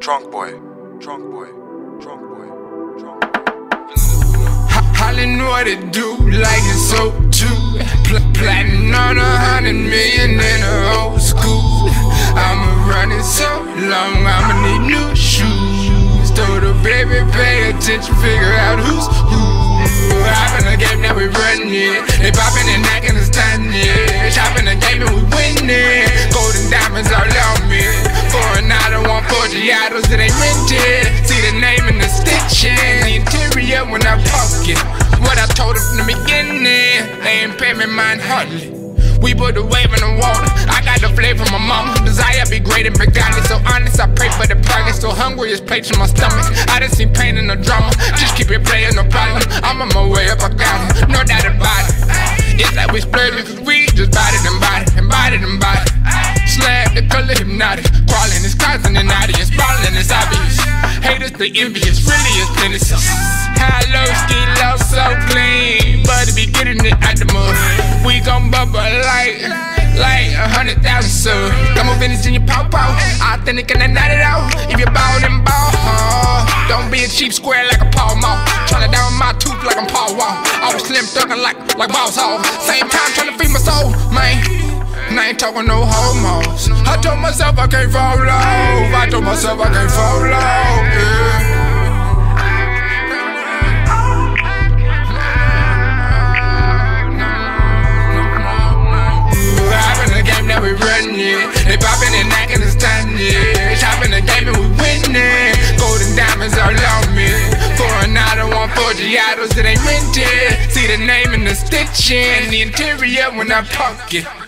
Drunk boy, drunk boy, drunk boy, drunk boy. Hollin' what it do, like it's so too. Plotting on 100 million in the old school. I'ma run it so long, I'ma need new shoes. Told the baby, pay attention, figure out who's who. Hop in the game, now we running it. They poppin' and knockin' and stunning it. Shop in the game and we winning. Golden diamonds all on me. Foreign auto, 140 autos that ain't rented. See the name and the stitching. The interior when I park it. What I told them from the beginning, they ain't pay me mine hardly. We put the wave in the water. I got the flavor from my mama. Desire be great and regardless. So honest, I pray for the progress. So hungry, it's plates in my stomach. I done seen pain and no drama. Just keep it playing, no problem. I'm on my way up, I got it. No doubt about it. It's like we splurging, cause we just body and body and body and body. Slab the color hypnotic. Crawling is causing an audience. Falling is obvious. Haters, they envious. Really is penises. High low, ski low, so clean. But to be getting it out the mud. We gon' bubble like 100,000 subs. Got more business in your pow-pow. Authentic and I not it out. If you ball, then ball. Don't be a cheap square like a Paul Mall. Tryna down my tooth like I'm Paul Wall. Always slim thuggin' like Boss Hall. Same time tryna feed my soul, man. And I ain't talking no homos. I told myself I can't fall off. I told myself I can't fall off, yeah. Now we running it. They poppin' and knockin' and stunning it. Shop in the game and we winning. Golden diamonds all on me. Foreign auto, 140 autos that ain't rented. See the name and the stitching. The interior when I park it.